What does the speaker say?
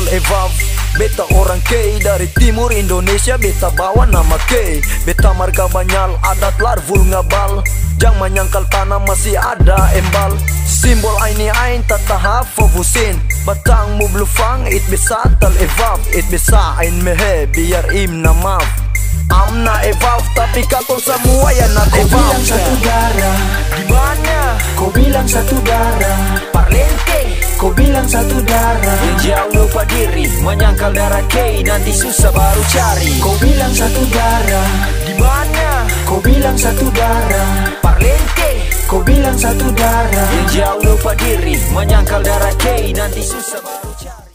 evav. Beta orang K dari timur Indonesia, beta bawa nama K. Beta marga banyal, adat larvul ngabal. Jang menyangkal tanah masih ada embal. Simbol aini ain tataha fokusin. Batang mu blufang, it bisa tal evav. It bisa ain mehe, biar im na maaf. Amna evav, tapi katong semua ya not Kau evav. bilang satu darah, Dimana? kau bilang satu darah, Parlente. kau bilang satu darah. Yang jauh lupa diri, menyangkal darah K, nanti susah baru cari. Kau bilang satu darah, Dimana? kau bilang satu darah, Parlente. kau bilang satu darah. Yang jauh lupa diri, menyangkal darah K, nanti susah baru cari.